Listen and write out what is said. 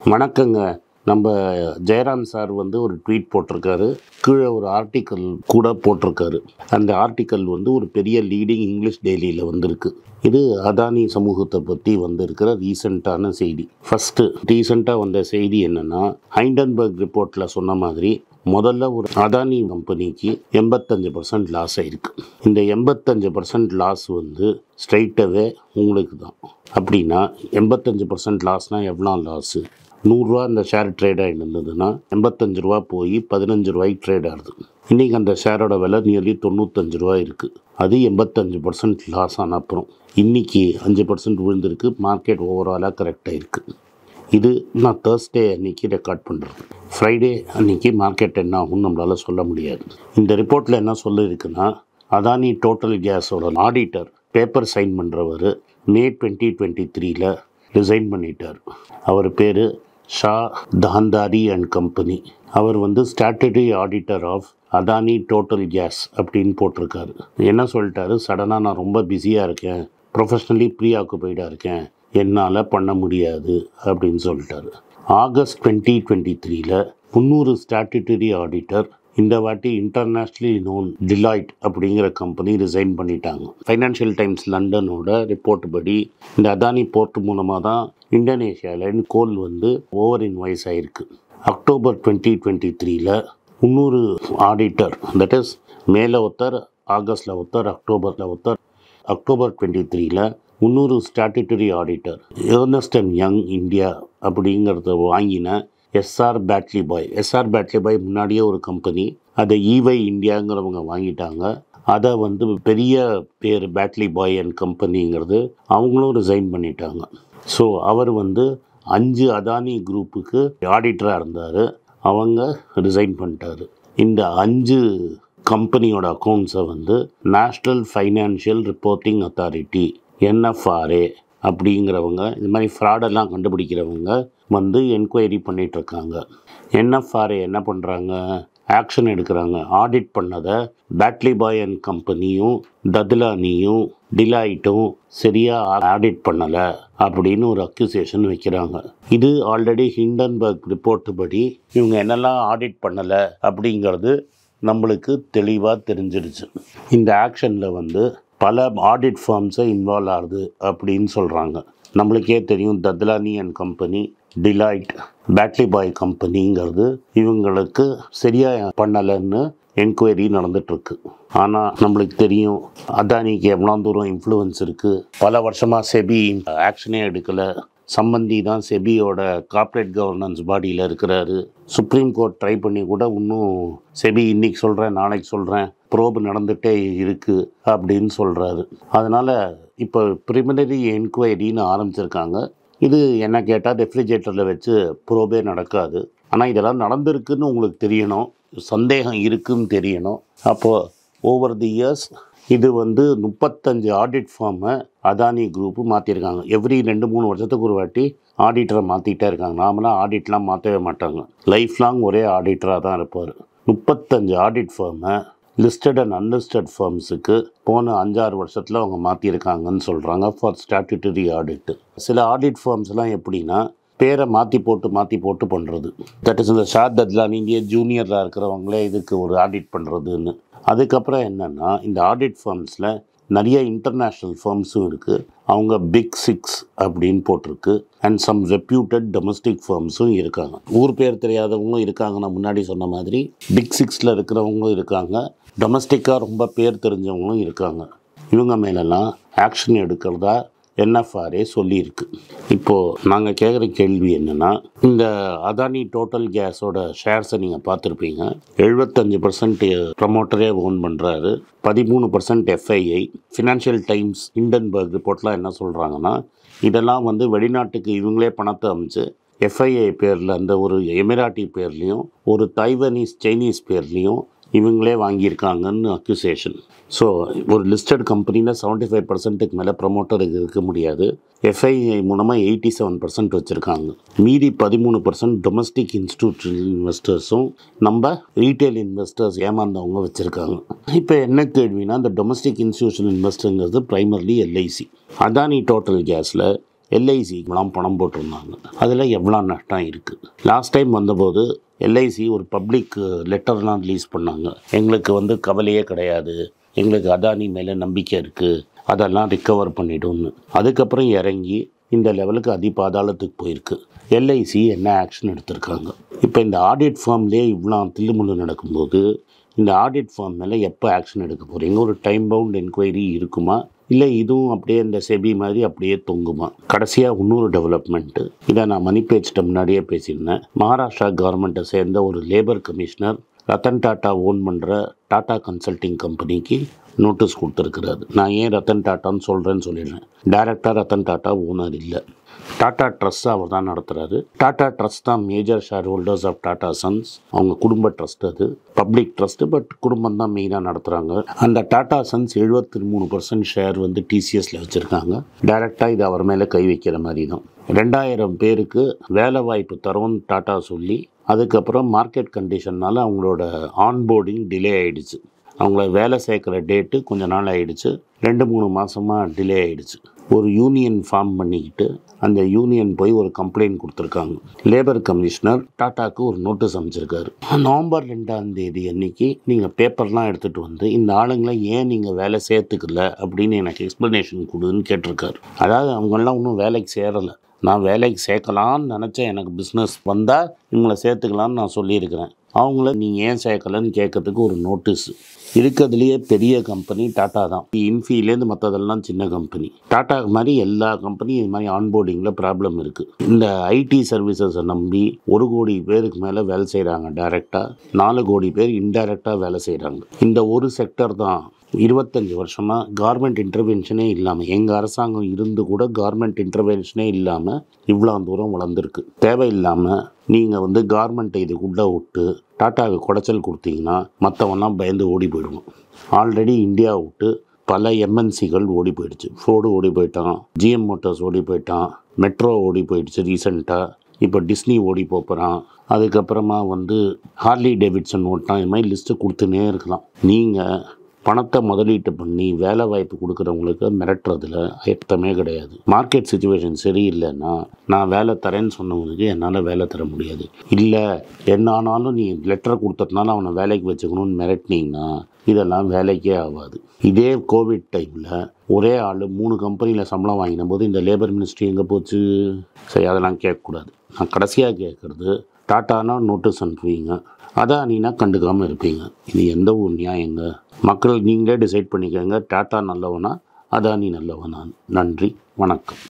வணக்கங்க. நம்ம ஜெயராம் சார் வந்து ஒரு ட்வீட் போட்டிருக்காரு. கீழே ஒரு ஆர்டிக்கல் கூட போட்டிருக்காரு. அந்த ஆர்டிக்கல் வந்து ஒரு பெரிய லீடிங் இங்கிலீஷ் டெய்லியில் வந்திருக்கு. இது அதானி சமூகத்தை பற்றி வந்திருக்கிற ரீசெண்டான செய்தி. ஃபஸ்ட்டு ரீசெண்டாக வந்த செய்தி என்னென்னா, ஹைண்டன்பர்க் ரிப்போர்ட்டில் சொன்ன மாதிரி முதல்ல ஒரு அதானி கம்பெனிக்கு 85% லாஸ் ஆகிருக்கு. இந்த 85% லாஸ் வந்து ஸ்ட்ரைட்டாகவே உங்களுக்கு தான். அப்படின்னா 85% லாஸ்னால் எவ்வளோ லாஸு? 100 ரூபா அந்த ஷேர் ட்ரேட் ஆகிட்டு இருந்ததுன்னா 85 ரூபா போய் 15 ரூபாய்க்கு ட்ரேட் ஆகுது. இன்றைக்கி அந்த ஷேரோட விலை நியர்லி 95 ரூபா இருக்குது. அது 85% லாஸ் ஆன அப்புறம் இன்றைக்கி 5% விழுந்திருக்கு. மார்க்கெட் ஓவராலாக கரெக்டாக இருக்குது. இது நான் தேர்ஸ்டே அன்றைக்கி ரெக்கார்ட் பண்ணுறேன். ஃப்ரைடே அன்றைக்கி மார்க்கெட் என்ன ஆகும்னு நம்மளால் சொல்ல முடியாது. இந்த ரிப்போர்ட்டில் என்ன சொல்லியிருக்குன்னா, அதானி டோட்டல் கேஸோட ஆடிட்டர் பேப்பர் சைன் பண்ணுறவர் மே 2023 ரிசைன் பண்ணிட்டார். அவர் பேர் ஷா தஹந்தாரி அண்ட் கம்பெனி. அவர் வந்து statutory auditor of Adani total gas அப்படின்னு போட்டிருக்காரு. என்ன சொல்லிட்டாரு, சடனாக நான் ரொம்ப பிஸியாக இருக்கேன், ப்ரொஃபஷ்னலி ப்ரீ ஆக்குபைடாக இருக்கேன், என்னால் பண்ண முடியாது அப்படின்னு சொல்லிட்டாரு. ஆகஸ்ட் 2023 300 ஸ்டாட்டுட்டரி ஆடிட்டர் இந்த வாட்டி இன்டர்நேஷ்னலி நோன் டிலாய்ட் அப்படிங்கிற கம்பெனி ரிசைன் பண்ணிட்டாங்க. ஃபைனான்ஷியல் டைம்ஸ் லண்டனோட ரிப்போர்ட் படி இந்த அதானி போர்ட் மூலமாக தான் இந்தோனேஷியாவில் கோல் வந்து ஓவர் இன்வாய்ஸ் ஆகிருக்கு. அக்டோபர் 2023 300 ஆடிட்டர், தட் இஸ் மேலே ஒருத்தர், ஆகஸ்டில் ஒருத்தர், அக்டோபரில் ஒருத்தர். October 23 300 statutory auditor Ernst and Young India அப்படிங்கிறத வாங்கின எஸ்ஆர் பேட்லி பாய் முன்னாடியே ஒரு கம்பெனி, அதை ஈவை இந்தியாங்கிறவங்க வாங்கிட்டாங்க. அதை வந்து பெரிய பேர் பேட்லி பாய் அண்ட் கம்பெனிங்கிறது அவங்களும் ரிசைன் பண்ணிட்டாங்க. ஸோ அவர் வந்து 5 அதானி குரூப்புக்கு ஆடிட்டராக இருந்தார். அவங்க ரிசைன் பண்ணிட்டார். இந்த 5 கம்பெனியோட அக்கௌண்ட்ஸை வந்து national financial reporting authority NFRA அப்படிங்கிறவங்க, இது மாதிரி ஃப்ராடெல்லாம் கண்டுபிடிக்கிறவங்க வந்து என்கொயரி பண்ணிகிட்ருக்காங்க. NFRA என்ன பண்ணுறாங்க, ஆக்ஷன் எடுக்கிறாங்க. ஆடிட் பண்ணதை பேட்லி பாய் அண்ட் கம்பெனியும் தத்லானியும் டிலாய்ட்டும் சரியாக ஆடிட் பண்ணலை அப்படின்னு ஒரு அக்யூசேஷன் வைக்கிறாங்க. இது ஆல்ரெடி ஹிண்டன்பர்க் ரிப்போர்ட் படி இவங்க என்னெல்லாம் ஆடிட் பண்ணலை அப்படிங்கிறது நம்மளுக்கு தெளிவாக தெரிஞ்சிடுச்சு. இந்த ஆக்ஷனில் வந்து பல ஆடிட் ஃபார்ம்ஸை இன்வால்வ் ஆகுது அப்படின்னு சொல்கிறாங்க. நம்மளுக்கே தெரியும், Dadlani and company, Deloitte, Batliboi கம்பெனிங்கிறது இவங்களுக்கு சரியாக பண்ணலைன்னு என்கொயரி நடந்துகிட்ருக்கு. ஆனால் நம்மளுக்கு தெரியும் அதானிக்கு எவ்வளோ தூரம் இன்ஃப்ளூயன்ஸ் இருக்குது. பல வருஷமாக செபி ஆக்ஷனே எடுக்கலை. சம்பந்தி தான் செபியோட கார்ப்பரேட் கவர்னன்ஸ் பாடியில் இருக்கிறாரு. சுப்ரீம் கோர்ட் ட்ரை பண்ணி கூட இன்னும் செபி இன்னைக்கு சொல்கிறேன் நாளைக்கு சொல்கிறேன், ப்ரோப் நடந்துகிட்டே இருக்குது அப்படின்னு சொல்கிறாரு. அதனால் இப்போ ப்ரிலிமினரி என்கொயரின்னு ஆரம்பிச்சிருக்காங்க. இது என்ன கேட்டால் ரெஃப்ரிஜரேட்டரில் வச்சு ப்ரோபே நடக்காது. ஆனால் இதெல்லாம் நடந்திருக்குன்னு உங்களுக்கு தெரியணும், சந்தேகம் இருக்குதுன்னு தெரியணும். அப்போது ஓவர் தி இயர்ஸ் இது வந்து 35 ஆடிட் ஃபார்மை அதானி குரூப்பு மாற்றிருக்காங்க. எவ்ரி 2-3 வருஷத்துக்கு ஒரு வாட்டி ஆடிட்டரை மாற்றிக்கிட்டே இருக்காங்க. நாமளாம் ஆடிட்லாம் மாற்றவே மாட்டாங்க, லைஃப் லாங் ஒரே ஆடிட்டராக தான் இருப்பார். 35 ஆடிட் ஃபார்மை லிஸ்டட் அண்ட் அன்லிஸ்டட் ஃபார்ம்ஸுக்கு போன 5-6 வருஷத்தில் அவங்க மாற்றிருக்காங்கன்னு சொல்கிறாங்க ஃபார் ஸ்டாட்டுட்டரி ஆடிட்டு. சில ஆடிட் ஃபார்ம்ஸ்லாம் எப்படின்னா பேரை மாற்றி போட்டு பண்ணுறது. தட் இஸ் இந்த ஷா தத்லானி இந்திய ஜூனியராக இருக்கிறவங்களே இதுக்கு ஒரு ஆடிட் பண்ணுறதுன்னு. அதுக்கப்புறம் என்னென்னா, இந்த ஆடிட் ஃபார்ம்ஸில் நிறைய இன்டர்நேஷ்னல் ஃபார்ம்ஸும் இருக்குது. அவங்க பிக் 6 அப்படின்னு போட்டிருக்கு. அண்ட் சம் ரெப்யூட்டட் டொமஸ்டிக் ஃபார்ம்ஸும் இருக்காங்க. ஊர் பேர் தெரியாதவங்களும் இருக்காங்க. நான் முன்னாடி சொன்ன மாதிரி பிக் 6 இருக்கிறவங்களும் இருக்காங்க. டொமஸ்டிக்காக ரொம்ப பேர் தெரிஞ்சவங்களும் இருக்காங்க. இவங்க மேலெல்லாம் ஆக்ஷன் எடுக்கிறதா NFRA சொல்லியிருக்கு. இப்போது நாங்கள் கேட்குற கேள்வி என்னென்னா, இந்த அதானி டோட்டல் கேஸோட ஷேர்ஸை நீங்கள் பார்த்துருப்பீங்க. 75% ப்ரமோட்டரே ஓன் பண்ணுறாரு, 13% FII. ஃபினான்ஷியல் டைம்ஸ் ஹிண்டன்பர்க் ரிப்போர்ட்லாம் என்ன சொல்கிறாங்கன்னா, இதெல்லாம் வந்து வெளிநாட்டுக்கு இவங்களே பணத்தை அமைச்சு FII பேரில் அந்த ஒரு எமிராட்டி பேர்லேயும் ஒரு தைவனீஸ் சைனீஸ் பேர்லேயும் இவங்களே வாங்கியிருக்காங்கன்னு அக்யூசேஷன். ஸோ ஒரு லிஸ்டட் கம்பெனியில் 75%க்கு மேலே ப்ரமோட்டருக்கு இருக்க முடியாது. FII மூலமாக 87% வச்சுருக்காங்க. மீதி 13% டொமஸ்டிக் இன்ஸ்டிடியூஷனல் இன்வெஸ்டர்ஸும் நம்ம ரீட்டைல் இன்வெஸ்டர்ஸ் ஏமாந்தவங்க வச்சுருக்காங்க. இப்போ என்ன கேள்வினா, இந்த டொமஸ்டிக் இன்ஸ்டிடியூஷனல் இன்வெஸ்டருங்கிறது ப்ரைமர்லி LIC. அதானி டோட்டல் கேஸில் எல்ஐசிக்கெலாம் பணம் போட்டிருந்தாங்க. அதில் எவ்வளோ நஷ்டம் இருக்குது. லாஸ்ட் டைம் வந்தபோது எல்ஐசி ஒரு பப்ளிக் லெட்டர்லாம் ரிலீஸ் பண்ணாங்க. எங்களுக்கு கவலையே கிடையாது, எங்களுக்கு அதானி மேலே நம்பிக்கை இருக்குது, அதெல்லாம் ரிக்கவர் பண்ணிடும்னு. அதுக்கப்புறம் இறங்கி இந்த லெவலுக்கு பாதாளத்துக்கு போயிருக்கு. எல்ஐசி என்ன ஆக்ஷன் எடுத்திருக்காங்க? இப்போ இந்த ஆடிட் ஃபார்ம்லேயே இவ்வளோ தில்லுமுள்ளு நடக்கும்போது இந்த ஆடிட் ஃபார்ம் மேலே எப்போ ஆக்ஷன் எடுக்க போகிறீங்க? ஒரு டைம் பவுண்ட் என்கொயரி இருக்குமா, இல்லை இதுவும் அப்படியே இந்த செபி மாதிரி அப்படியே தொங்குமா? கடைசியாக இன்னொரு டெவலப்மெண்ட்டு, இதை நான் மணி பேஜ்கிட்ட முன்னாடியே பேசியிருந்தேன். மகாராஷ்டிரா கவர்மெண்ட்டை சேர்ந்த ஒரு labour commissioner Ratan Tata own பண்ணுற டாட்டா கன்சல்டிங் கம்பெனிக்கு நோட்டீஸ் கொடுத்துருக்குறாரு. நான் ஏன் ரத்தன் டாட்டான்னு சொல்கிறேன்னு சொல்லிடுறேன். டைரக்டாக ரத்தன் டாட்டா ஓனர் இல்லை, டாட்டா ட்ரஸ்ட் அவர் தான் நடத்துகிறாரு. டாட்டா ட்ரஸ்ட் தான் major share holders of Tata sons. அவங்க குடும்ப ட்ரஸ்ட், அது பப்ளிக் ட்ரஸ்ட்டு, பட் குடும்பம் தான் மெயினாக நடத்துகிறாங்க. அந்த டாட்டா சன்ஸ் 73% ஷேர் டிசிஎஸில் வச்சுருக்காங்க. டைரெக்டாக இது அவர் மேலே கை வைக்கிற மாதிரி தான். 2000 பேருக்கு வேலை வாய்ப்பு தரோன்னு டாட்டா சொல்லி அதுக்கப்புறம் மார்க்கெட் கண்டிஷன்னால் அவங்களோட ஆன்போர்டிங் டிலே ஆகிடுச்சு. அவங்கள வேலை சேர்க்குற டேட்டு கொஞ்சம் நாள் ஆகிடுச்சு, 2-3 மாதமாக டிலே ஆகிடுச்சு. ஒரு யூனியன் ஃபார்ம் பண்ணிக்கிட்டு அந்த யூனியன் போய் ஒரு கம்ப்ளைண்ட் கொடுத்துருக்காங்க. லேபர் கமிஷனர் டாட்டாவுக்கு ஒரு நோட்டீஸ் அமைச்சிருக்காரு. நவம்பர் 2 அன்னைக்கு நீங்கள் பேப்பர்லாம் எடுத்துகிட்டு வந்து இந்த ஆளுங்களை ஏன் நீங்கள் வேலை சேர்த்துக்கல அப்படின்னு எனக்கு எக்ஸ்ப்ளனேஷன் கொடுன்னு கேட்டிருக்காரு. அதாவது அவங்களாம் இன்னும் வேலைக்கு சேரலை, நான் வேலைக்கு சேர்க்கலான்னு நினச்சேன், எனக்கு பிஸ்னஸ் வந்தால் இவங்களை சேர்த்துக்கலான்னு நான் சொல்லியிருக்கிறேன், அவங்கள நீங்கள் ஏன் சேர்க்கலன்னு கேட்கறதுக்கு ஒரு நோட்டீஸ். இருக்கிறதுலையே பெரிய கம்பெனி டாட்டா தான். இன்ஃபிலேருந்து மற்றதெல்லாம் சின்ன கம்பெனி. டாட்டா மாதிரி எல்லா கம்பெனியும் இது மாதிரி ஆன்போர்டிங்கில் ப்ராப்ளம் இருக்குது. இந்த ஐடி சர்வீசஸை நம்பி 1 கோடி பேருக்கு மேலே வேலை செய்கிறாங்க டைரெக்டாக, 4 கோடி பேர் இன்டைரக்டாக வேலை செய்கிறாங்க. இந்த ஒரு செக்டர் தான் 25 வருஷமாக கவர்மெண்ட் இன்டர்வென்ஷனே இல்லாமல், எங்கள் அரசாங்கம் இருந்து கூட கவர்மெண்ட் இன்டர்வென்ஷனே இல்லாமல் இவ்வளோ தூரம் வளர்ந்துருக்கு. தேவையில்லாமல் நீங்கள் கவர்மெண்ட்டை இதுக்குள்ளே விட்டு டாட்டாவுக்கு குடைச்சல் கொடுத்தீங்கன்னா மற்றவெல்லாம் பயந்து ஓடி போயிடுவோம். ஆல்ரெடி இந்தியா விட்டு பல எம்என்சிகள் ஓடி போயிடுச்சு. ஃபோர்டு ஓடி போயிட்டான், ஜிஎம் மோட்டார்ஸ் ஓடி போயிட்டான், மெட்ரோ ஓடி போயிடுச்சு ரீசெண்டாக, இப்போ டிஸ்னி ஓடி போகிறான், அதுக்கப்புறமா ஹார்லி டேவிட்சன் ஓட்டான். இது மாதிரி லிஸ்ட்டு கொடுத்துனே இருக்கலாம். நீங்கள் பணத்தை முதலீட்டு பண்ணி வேலை வாய்ப்பு கொடுக்குறவங்களுக்கு மிரட்டுறதுல அர்த்தமே கிடையாது. மார்க்கெட் சுச்சுவேஷன் சரியில்லைன்னா நான் வேலை தரேன்னு சொன்னவங்களுக்கு என்னால் வேலை தர முடியாது. இல்லை என்ன ஆனாலும் நீ லெட்டர் கொடுத்ததுனால அவனை வேலைக்கு வச்சுக்கணும்னு மிரட்டினீங்கன்னா இதெல்லாம் வேலைக்கே ஆகாது. இதே கோவிட் டைமில் ஒரே ஆள் 3 கம்பெனியில் சம்பளம் வாங்கின போது இந்த லேபர் மினிஸ்ட்ரி எங்கே போச்சு? சரி, அதெல்லாம் கேட்கக்கூடாது. நான் கடைசியாக கேட்குறது, டாட்டானா நோட்டீஸ் அனுப்புவீங்க, அதானினா கண்டுக்காமல் இருப்பீங்க. இது எந்த ஒரு நியாயங்க? மக்கள் நீங்களே டிசைட் பண்ணிக்கோங்க, டாட்டா நல்லவனா அதானி நல்லவனா. நன்றி, வணக்கம்.